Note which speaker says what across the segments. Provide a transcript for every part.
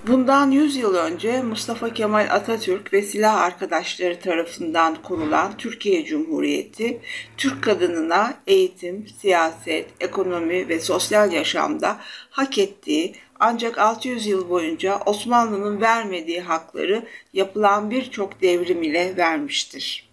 Speaker 1: Bundan 100 yıl önce Mustafa Kemal Atatürk ve silah arkadaşları tarafından kurulan Türkiye Cumhuriyeti, Türk kadınına eğitim, siyaset, ekonomi ve sosyal yaşamda hak ettiği ancak 600 yıl boyunca Osmanlı'nın vermediği hakları yapılan birçok devrim ile vermiştir.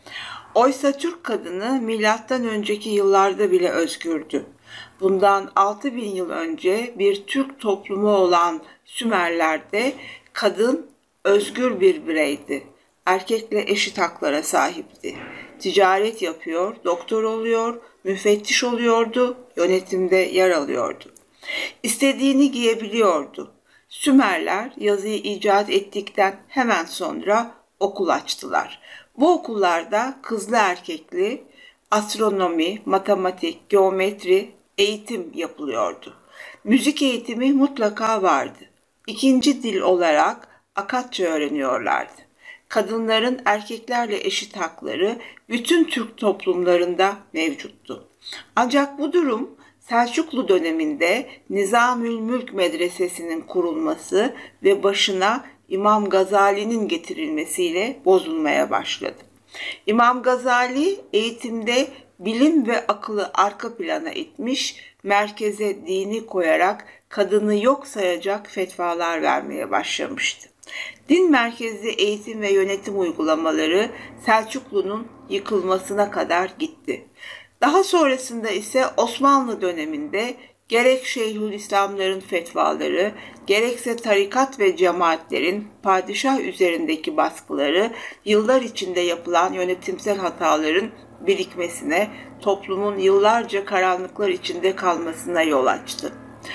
Speaker 1: Oysa Türk kadını milattan önceki yıllarda bile özgürdü. Bundan 6000 yıl önce bir Türk toplumu olan Sümerler'de kadın özgür bir bireydi. Erkekle eşit haklara sahipti. Ticaret yapıyor, doktor oluyor, müfettiş oluyordu, yönetimde yer alıyordu. İstediğini giyebiliyordu. Sümerler yazıyı icat ettikten hemen sonra okul açtılar. Bu okullarda kızlı erkekli astronomi, matematik, geometri eğitim yapılıyordu. Müzik eğitimi mutlaka vardı. İkinci dil olarak Akatça öğreniyorlardı. Kadınların erkeklerle eşit hakları bütün Türk toplumlarında mevcuttu. Ancak bu durum Selçuklu döneminde Nizamülmülk Medresesi'nin kurulması ve başına İmam Gazali'nin getirilmesiyle bozulmaya başladı. İmam Gazali eğitimde bilim ve akıllı arka plana itmiş, merkeze dini koyarak kadını yok sayacak fetvalar vermeye başlamıştı. Din merkezli eğitim ve yönetim uygulamaları Selçuklu'nun yıkılmasına kadar gitti. Daha sonrasında ise Osmanlı döneminde gerek Şeyhülislamların fetvaları, gerekse tarikat ve cemaatlerin padişah üzerindeki baskıları yıllar içinde yapılan yönetimsel hataların birikmesine, toplumun yıllarca karanlıklar içinde kalmasına yol açtı.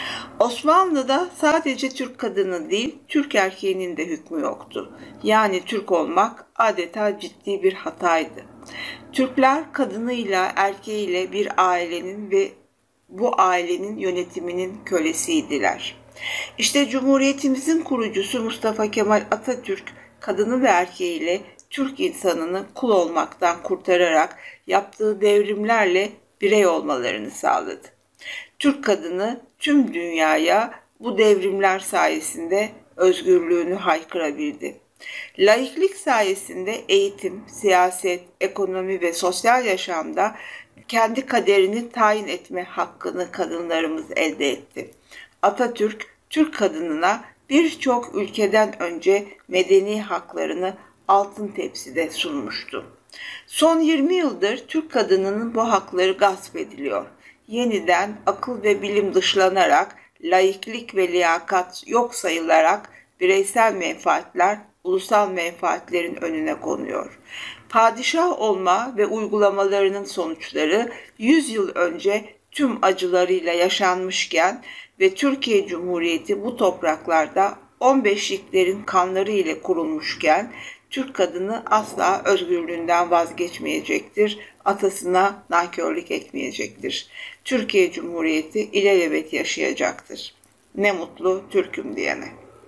Speaker 1: Osmanlı'da sadece Türk kadını değil, Türk erkeğinin de hükmü yoktu. Yani Türk olmak adeta ciddi bir hataydı. Türkler kadınıyla erkeğiyle bir ailenin ve bu ailenin yönetiminin kölesiydiler. İşte Cumhuriyetimizin kurucusu Mustafa Kemal Atatürk, kadını ve erkeğiyle Türk insanını kul olmaktan kurtararak yaptığı devrimlerle birey olmalarını sağladı. Türk kadını tüm dünyaya bu devrimler sayesinde özgürlüğünü haykırabildi. Laiklik sayesinde eğitim, siyaset, ekonomi ve sosyal yaşamda kendi kaderini tayin etme hakkını kadınlarımız elde etti. Atatürk, Türk kadınına birçok ülkeden önce medeni haklarını altın tepside sunmuştu. Son 20 yıldır Türk kadınının bu hakları gasp ediliyor. Yeniden akıl ve bilim dışlanarak, laiklik ve liyakat yok sayılarak bireysel menfaatler ulusal menfaatlerin önüne konuyor. Padişah olma ve uygulamalarının sonuçları 100 yıl önce tüm acılarıyla yaşanmışken ve Türkiye Cumhuriyeti bu topraklarda 15'liklerin kanları ile kurulmuşken Türk kadını asla özgürlüğünden vazgeçmeyecektir, atasına nankörlük etmeyecektir. Türkiye Cumhuriyeti ilelebet yaşayacaktır. Ne mutlu Türk'üm diyene.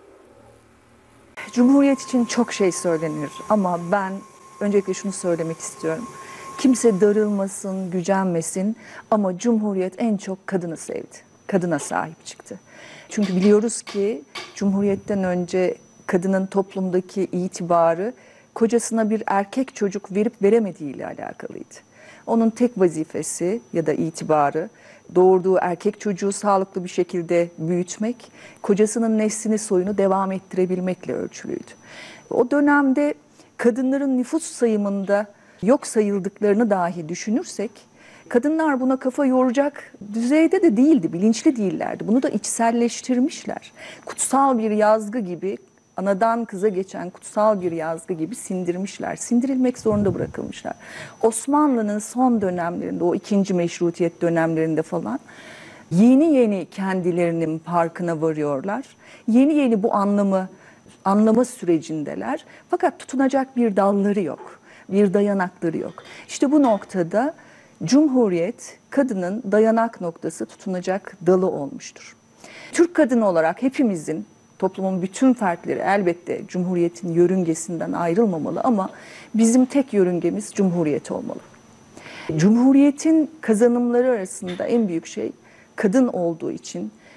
Speaker 2: Cumhuriyet için çok şey söylenir ama ben öncelikle şunu söylemek istiyorum. Kimse darılmasın, gücenmesin ama Cumhuriyet en çok kadını sevdi. Kadına sahip çıktı. Çünkü biliyoruz ki Cumhuriyet'ten önce kadının toplumdaki itibarı kocasına bir erkek çocuk verip veremediği ile alakalıydı. Onun tek vazifesi ya da itibarı doğurduğu erkek çocuğu sağlıklı bir şekilde büyütmek, kocasının neslini soyunu devam ettirebilmekle ölçülüydü. O dönemde kadınların nüfus sayımında yok sayıldıklarını dahi düşünürsek, kadınlar buna kafa yoracak düzeyde de değildi, bilinçli değillerdi. Bunu da içselleştirmişler. Kutsal bir yazgı gibi, anadan kıza geçen kutsal bir yazgı gibi sindirmişler. Sindirilmek zorunda bırakılmışlar. Osmanlı'nın son dönemlerinde, o ikinci meşrutiyet dönemlerinde falan yeni yeni kendilerinin farkına varıyorlar. Yeni yeni bu anlama sürecindeler. Fakat tutunacak bir dalları yok, bir dayanakları yok. İşte bu noktada Cumhuriyet kadının dayanak noktası, tutunacak dalı olmuştur. Türk kadını olarak hepimizin, toplumun bütün fertleri elbette Cumhuriyet'in yörüngesinden ayrılmamalı ama bizim tek yörüngemiz Cumhuriyet olmalı. Cumhuriyet'in kazanımları arasında en büyük şey kadın olduğu için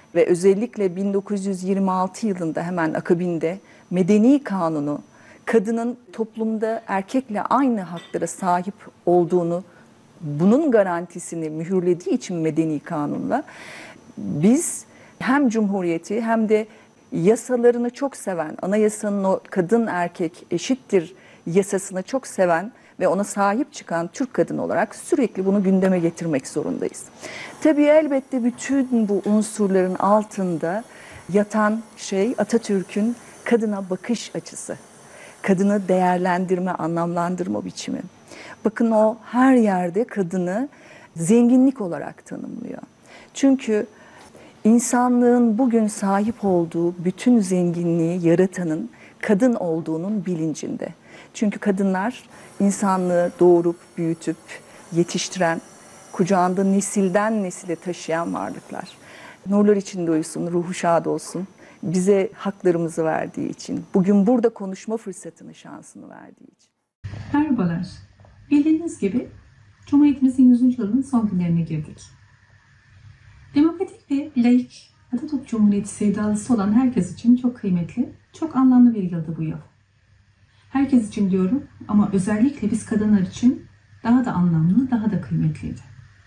Speaker 2: ve özellikle 1926 yılında hemen akabinde Medeni Kanunu kadının toplumda erkekle aynı haklara sahip olduğunu, bunun garantisini mühürlediği için Medeni Kanun'la biz hem Cumhuriyeti hem de yasalarını çok seven, anayasanın o kadın erkek eşittir yasasını çok seven ve ona sahip çıkan Türk kadını olarak sürekli bunu gündeme getirmek zorundayız. Tabii elbette bütün bu unsurların altında yatan şey Atatürk'ün kadına bakış açısı, kadını değerlendirme, anlamlandırma biçimi. Bakın o her yerde kadını zenginlik olarak tanımlıyor. Çünkü insanlığın bugün sahip olduğu bütün zenginliği yaratanın kadın olduğunun bilincinde. Çünkü kadınlar insanlığı doğurup, büyütüp, yetiştiren, kucağında nesilden nesile taşıyan varlıklar. Nurlar içinde uyusun, ruhu şad olsun. Bize haklarımızı verdiği için, bugün burada konuşma fırsatını, şansını verdiği için.
Speaker 3: Merhabalar. Bildiğiniz gibi Cumhuriyetimizin 100. yılının son günlerine girdik. Demokratik ve laik Atatürk Cumhuriyeti sevdalısı olan herkes için çok kıymetli, çok anlamlı bir yıldı bu yıl. Herkes için diyorum ama özellikle biz kadınlar için daha da anlamlı, daha da kıymetliydi.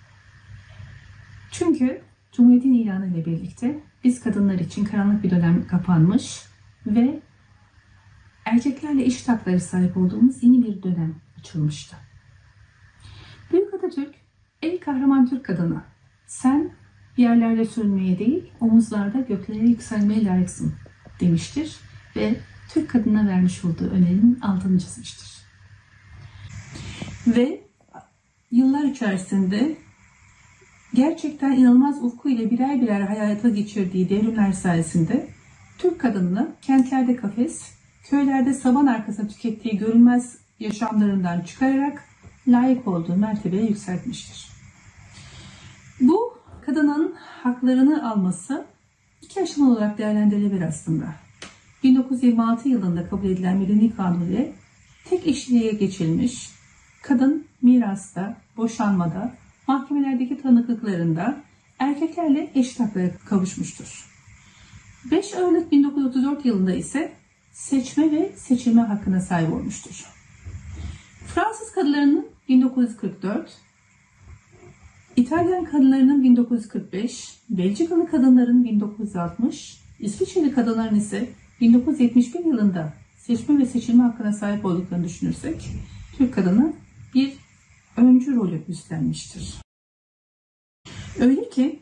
Speaker 3: Çünkü Cumhuriyet'in ilanı ile birlikte biz kadınlar için karanlık bir dönem kapanmış ve erkeklerle eşit haklara sahip olduğumuz yeni bir dönem açılmıştı. Büyük Atatürk, ey kahraman Türk kadını, sen yerlerde sürünmeye değil, omuzlarda göklere yükselmeye layıksın demiştir ve Türk kadına vermiş olduğu önerinin altını çizmiştir. Ve yıllar içerisinde gerçekten inanılmaz ufku ile birer birer hayata geçirdiği devrimler sayesinde Türk kadınını kentlerde kafes, köylerde saban arkasında tükettiği görünmez yaşamlarından çıkararak layık olduğu mertebeye yükseltmiştir. Bu kadının haklarını alması iki aşamalı olarak değerlendirilebilir aslında. 1926 yılında kabul edilen Medeni Kanun ile tek eşliliğe geçilmiş, kadın mirasta, boşanmada, mahkemelerdeki tanıklıklarında erkeklerle eşit haklara kavuşmuştur. 5 Aralık 1934 yılında ise seçme ve seçilme hakkına sahip olmuştur. Fransız kadınlarının 1944, İtalyan kadınlarının 1945, Belçikalı kadınların 1960, İsviçreli kadınların ise 1971 yılında seçme ve seçilme hakkına sahip olduklarını düşünürsek, Türk kadını bir öncü rolü üstlenmiştir. Öyle ki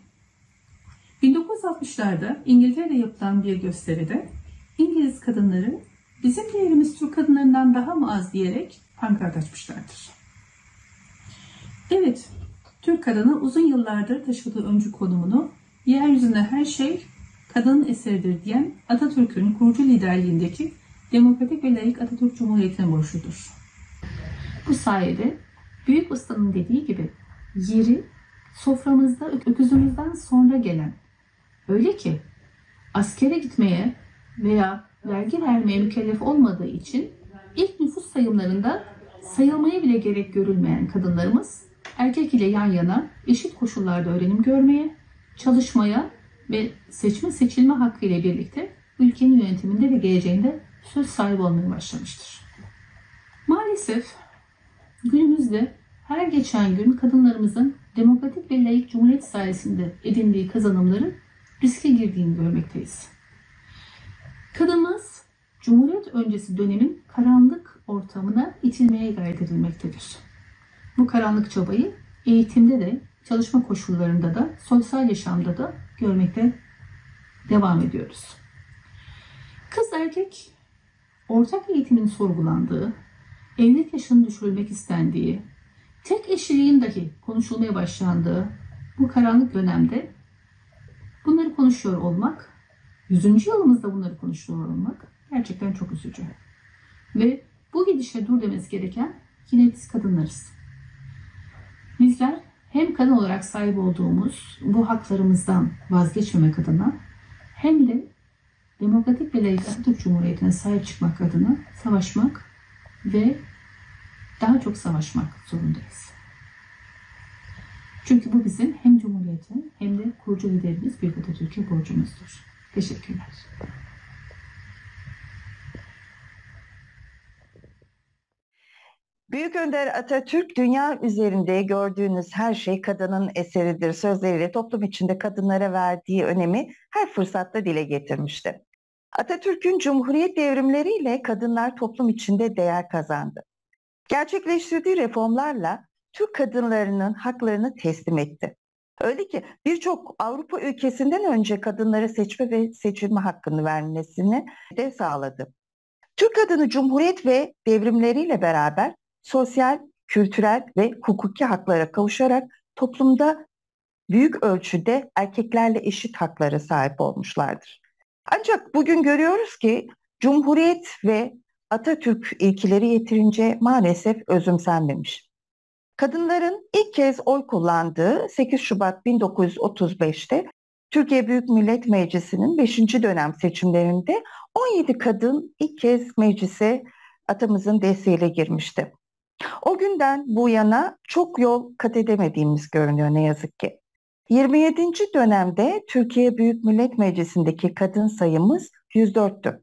Speaker 3: 1960'larda İngiltere'de yapılan bir gösteride İngiliz kadınları bizim değerimiz Türk kadınlarından daha mı az diyerek pankart açmışlardır. Evet, Türk kadını uzun yıllardır taşıdığı öncü konumunu yeryüzünde her şey kadının eseridir diyen Atatürk'ün kurucu liderliğindeki demokratik ve laik Atatürk Cumhuriyeti'ne borçludur. Bu sayede Büyük Usta'nın dediği gibi yeri soframızda öküzümüzden sonra gelen, öyle ki askere gitmeye veya vergi vermeye mükellef olmadığı için ilk nüfus sayımlarında sayılmaya bile gerek görülmeyen kadınlarımız erkek ile yan yana eşit koşullarda öğrenim görmeye, çalışmaya ve seçme seçilme hakkı ile birlikte ülkenin yönetiminde ve geleceğinde söz sahibi olmaya başlamıştır. Maalesef günümüzde her geçen gün kadınlarımızın demokratik ve laik cumhuriyet sayesinde edindiği kazanımların riske girdiğini görmekteyiz. Kadınımız Cumhuriyet öncesi dönemin karanlık ortamına itilmeye gayret edilmektedir. Bu karanlık çabayı eğitimde de, çalışma koşullarında da, sosyal yaşamda da görmekte devam ediyoruz. Kız erkek ortak eğitimin sorgulandığı, evlilik yaşının düşürülmek istendiği, tek eşliliğin dahi konuşulmaya başlandığı bu karanlık dönemde bunları konuşuyor olmak, 100. yılımızda bunları konuşuyor olmak gerçekten çok üzücü. Ve bu gidişe dur demesi gereken yine biz kadınlarız. Bizler hem kadın olarak sahip olduğumuz bu haklarımızdan vazgeçmemek adına hem de demokratik ve laik Atatürk Cumhuriyeti'ne sahip çıkmak adına savaşmak ve daha çok savaşmak zorundayız. Çünkü bu bizim hem Cumhuriyet'in hem de kurduğumuz kurucu liderimiz Büyük Atatürk'e borcumuzdur. Teşekkürler.
Speaker 4: Büyük Önder Atatürk, dünya üzerinde gördüğünüz her şey kadının eseridir sözleriyle toplum içinde kadınlara verdiği önemi her fırsatta dile getirmişti. Atatürk'ün Cumhuriyet devrimleriyle kadınlar toplum içinde değer kazandı. Gerçekleştirdiği reformlarla Türk kadınlarının haklarını teslim etti. Öyle ki birçok Avrupa ülkesinden önce kadınlara seçme ve seçilme hakkını vermesini de sağladı. Türk kadını Cumhuriyet ve devrimleriyle beraber sosyal, kültürel ve hukuki haklara kavuşarak toplumda büyük ölçüde erkeklerle eşit haklara sahip olmuşlardır. Ancak bugün görüyoruz ki Cumhuriyet ve Atatürk ilkeleri yeterince maalesef özümsenmemiş. Kadınların ilk kez oy kullandığı 8 Şubat 1935'te Türkiye Büyük Millet Meclisi'nin 5. dönem seçimlerinde 17 kadın ilk kez meclise atamızın desteğiyle girmişti. O günden bu yana çok yol kat edemediğimiz görünüyor ne yazık ki. 27. dönemde Türkiye Büyük Millet Meclisi'ndeki kadın sayımız 104'tü.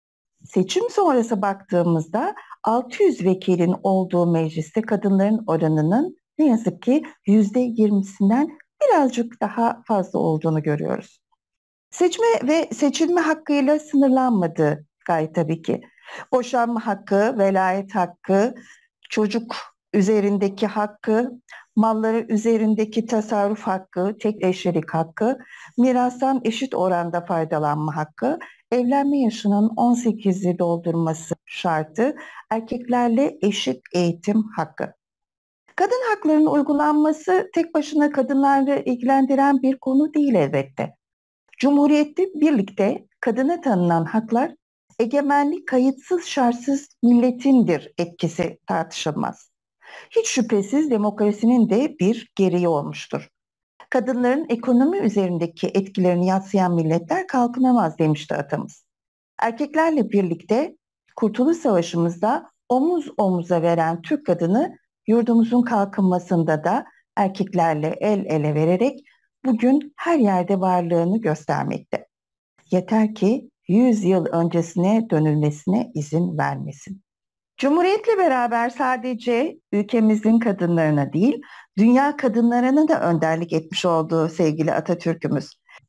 Speaker 4: Seçim sonrası baktığımızda 600 vekilin olduğu mecliste kadınların oranının ne yazık ki %20'sinden birazcık daha fazla olduğunu görüyoruz. Seçme ve seçilme hakkıyla sınırlanmadı gayet tabii ki. Boşanma hakkı, velayet hakkı, çocuk üzerindeki hakkı, malları üzerindeki tasarruf hakkı, tek eşlilik hakkı, mirastan eşit oranda faydalanma hakkı, evlenme yaşının 18'i doldurması şartı, erkeklerle eşit eğitim hakkı. Kadın haklarının uygulanması tek başına kadınlarla ilgilendiren bir konu değil elbette. Cumhuriyette birlikte kadına tanınan haklar egemenlik kayıtsız şartsız milletindir etkisi tartışılmaz. Hiç şüphesiz demokrasinin de bir gereği olmuştur. Kadınların ekonomi üzerindeki etkilerini yadsıyan milletler kalkınamaz demişti atamız. Erkeklerle birlikte Kurtuluş Savaşı'mızda omuz omuza veren Türk kadını yurdumuzun kalkınmasında da erkeklerle el ele vererek bugün her yerde varlığını göstermekte. Yeter ki 100 yıl öncesine dönülmesine izin vermesin. Cumhuriyetle beraber sadece ülkemizin kadınlarına değil, dünya kadınlarına da önderlik etmiş olduğu sevgili Atatürk'ümüz.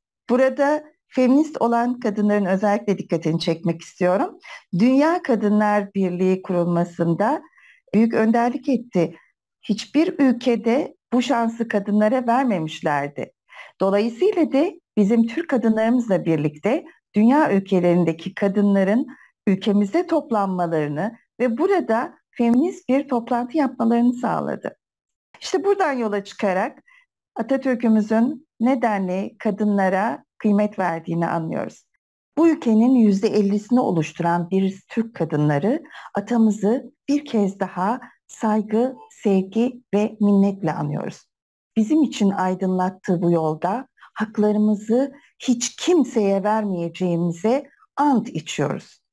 Speaker 4: Burada feminist olan kadınların özellikle dikkatini çekmek istiyorum. Dünya Kadınlar Birliği kurulmasında büyük önderlik etti. Hiçbir ülkede bu şansı kadınlara vermemişlerdi. Dolayısıyla da bizim Türk kadınlarımızla birlikte dünya ülkelerindeki kadınların ülkemizde toplanmalarını ve burada feminist bir toplantı yapmalarını sağladı. İşte buradan yola çıkarak Atatürk'ümüzün nedenle kadınlara kıymet verdiğini anlıyoruz. Bu ülkenin %50'sini oluşturan bir Türk kadınları atamızı bir kez daha saygı, sevgi ve minnetle anıyoruz. Bizim için aydınlattığı bu yolda haklarımızı hiç kimseye vermeyeceğimize ant içiyoruz.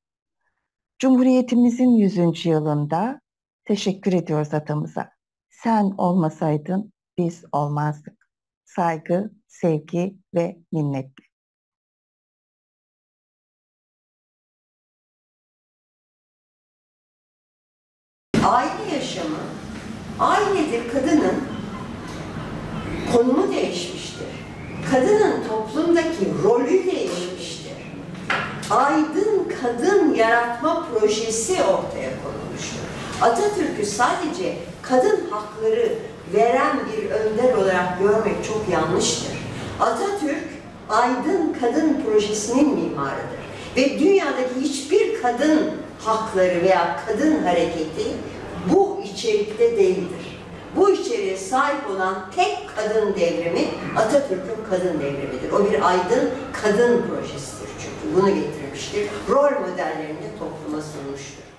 Speaker 4: Cumhuriyetimizin 100. yılında teşekkür ediyoruz atamıza. Sen olmasaydın biz olmazdık. Saygı, sevgi ve minnetle.
Speaker 5: Aile yaşamı, ailedir kadının konumu değişmiştir. Kadının toplumdaki rolü değişmiştir. Aydın kadın yaratma projesi ortaya konulmuştur. Atatürk'ü sadece kadın hakları veren bir önder olarak görmek çok yanlıştır. Atatürk, aydın kadın projesinin mimarıdır. Ve dünyadaki hiçbir kadın hakları veya kadın hareketi bu içerikte değildir. Bu içeriğe sahip olan tek kadın devrimi Atatürk'ün kadın devrimidir. O bir aydın kadın projesidir çünkü bunu getirmiştir. Rol modellerini de topluma sunmuştur.